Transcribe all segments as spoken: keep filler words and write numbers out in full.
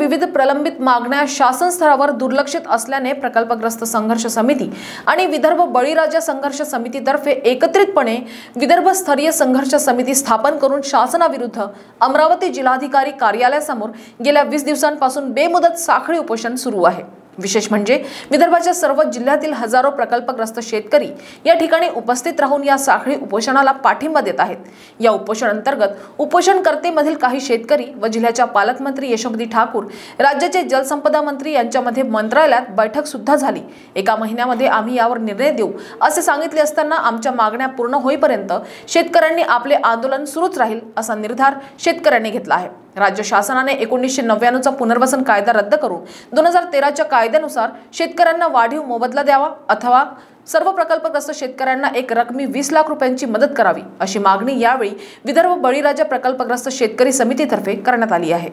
विविध प्रलंबित मागण्या शासन स्तरावर दुर्लक्षित असल्याने प्रकल्पग्रस्त संघर्ष समिती आणि विदर्भ बळीराजा संघर्ष समितीतर्फे एकत्रितपणे विदर्भ स्तरीय संघर्ष समिती स्थापन करून शासनाविरुद्ध अमरावती जिल्हाधिकारी कार्यालयासमोर गेल्या वीस दिवसांपासून बेमुदत साखळी उपोषण सुरू आहे। विशेष म्हणजे विदर्भाच्या सर्व जिल्ह्यातील हजारो प्रकल्पग्रस्त शेतकरी या ठिकाणी उपस्थित राहून या साखळी उपोषणाला पाठिंबा देत आहेत। या उपोषण अंतर्गत उपोषणकर्तेमधील काही शेतकरी व जिल्ह्याच्या पालकमंत्री यशोमती ठाकूर, राज्याचे जलसंपदा मंत्री यांच्यामध्ये मंत्रालयात बैठक सुद्धा झाली। एका महिन्यामध्ये आम्ही यावर निर्णय देऊ असे सांगितले असताना आमच्या मागण्या पूर्ण होईपर्यंत शेतकऱ्यांनी आपले आंदोलन सुरूच राहील असा निर्धार शेतकऱ्यांनी घेतला आहे। राज्य शासनाने एकोणीसशे नव्याण्णव चा पुनर्वसन कायदा रद्द करून दोन हजार तेरा च्या कायद्यानुसार शेतकऱ्यांना वाढीव मोबदला द्यावा अथवा सर्व प्रकल्पग्रस्त शेतकऱ्यांना एक रकमी वीस लाख रुपयांची मदत करावी अशी मागणी यावेळी विदर्भ बळीराजा प्रकल्पग्रस्त शेतकरी समितीतर्फे करण्यात आली आहे।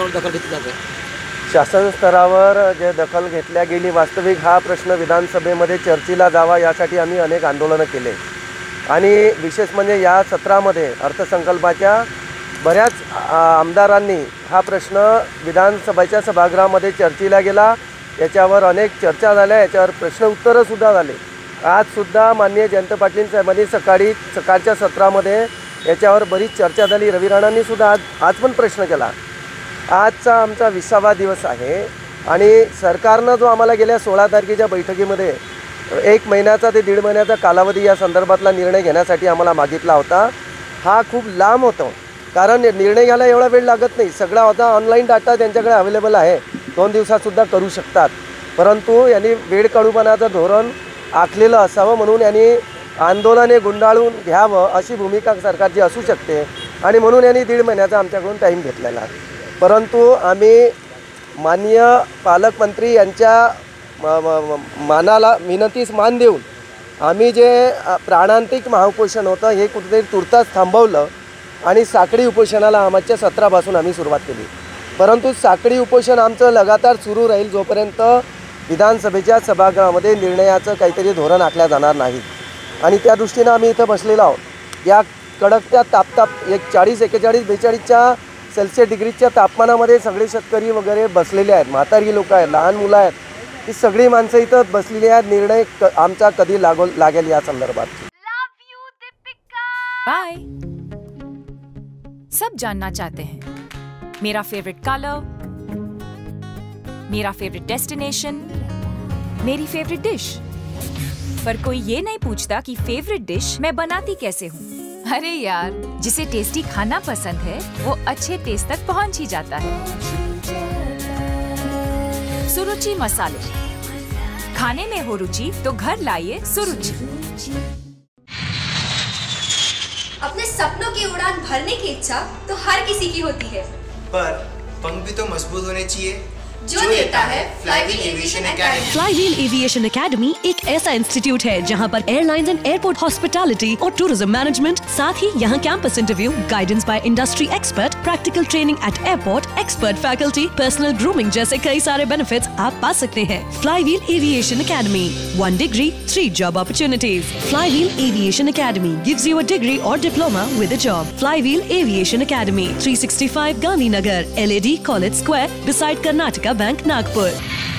शासन स्तरावर जे दखल घेतल्या गेली वास्तविक हा प्रश्न विधानसभेमध्ये चर्चेला जावा यासाठी आम्ही अनेक आंदोलन केले आणि विशेष म्हणजे या सत्रामध्ये अर्थसंकल्पाच्या बऱ्याच आमदारांनी हा प्रश्न विधानसभेच्या सभागृहामध्ये चर्चेला गेला। याच्यावर अनेक चर्चा झाल्या, याच्यावर प्रश्न उत्तरं सुद्धा झाले। आज सुद्धा माननीय जयंत पाटील साहेबांनी सकाळी सकाळच्या सत्रामध्ये याच्यावर बरीच चर्चा झाली। रवी राणांनी सुद्धा आज आज पण प्रश्न केला। आजचा आमचा विसावा दिवस आहे आणि सरकारनं जो आम्हाला गेल्या सोळा तारखेच्या बैठकीमध्ये एक महिन्याचा ते दीड महिन्याचा कालावधी या संदर्भातला निर्णय घेण्यासाठी आम्हाला मागितला होता, हा खूप लांब होता। कारण निर्णय घ्यायला एवढा वेळ लागत नाही, सगळा होता ऑनलाईन डाटा त्यांच्याकडे अवेलेबल आहे, दोन दिवसातसुद्धा करू शकतात। परंतु यांनी वेळ काढूपणाचं धोरण आखलेलं असावं म्हणून यांनी आंदोलने गुंडाळून घ्यावं अशी भूमिका सरकारची असू शकते आणि म्हणून यांनी दीड महिन्याचा आमच्याकडून टाईम घेतलेला आहे। परंतु आम्ही माननीय पालकमंत्री यांच्या मानाला विनंतीस मान देऊन आम्ही जे प्राणांतिक महाउपोषण होतं हे कुठेतरी तुर्तास थांबवलं आणि साखळी उपोषणाला आमच्या सत्रापासून आम्ही सुरुवात केली। परंतु साखळी उपोषण आमचं लगातार सुरू राहील जोपर्यंत विधानसभेच्या सभागृहामध्ये निर्णयाचं काहीतरी धोरण आखल्या जाणार नाही आणि त्या दृष्टीनं आम्ही इथं बसलेलो आहोत। या कडकत्या तापताप एक चाळीस एक्केचाळीस बेचाळीसच्या सेल्सिअस डिग्रीच्या तापमानामध्ये सगळे शेतकरी वगैरे बसलेले आहेत, म्हातारी लोक आहेत, लहान मुलं आहेत, ही सगळी माणसं इथं बसलेली आहेत। निर्णय आमचा कधी लागो लागेल या संदर्भात। बाय। सब जानना चाहते हैं मेरा फेवरेट कलर, मेरा फेवरेट डेस्टिनेशन, मेरी फेवरेट डिश, पर कोई ये नहीं पूछता कि फेवरेट डिश मैं बनाती कैसे हूँ। अरे यार, जिसे टेस्टी खाना पसंद है वो अच्छे टेस्ट तक पहुँच ही जाता है। सुरुचि मसाले, खाने में हो रुचि तो घर लाइए सुरुचि। अपने सपनों की उड़ान भरने की इच्छा तो हर किसी की होती है, पर पंख भी तो मजबूत होने चाहिए जो देता है Flywheel aviation academy. Flywheel aviation academy एक ऐसा इंस्टीट्यूट है जहां पर एयरलाइंस एंड एयरपोर्ट हॉस्पिटैलिटी और टूरिज्म मैनेजमेंट, साथ ही यहां campus interview, guidance by industry expert, practical training at airport, expert faculty, personal grooming जैसे कई सारे बेनिफिट्स आप पा सकते हैं। Flywheel aviation academy, one degree three job opportunities. Flywheel aviation academy gives you a degree और diploma with a job. Flywheel aviation academy, three sixty five Gandhinagar, L A D college square, beside Karnataka bank, Nagpur.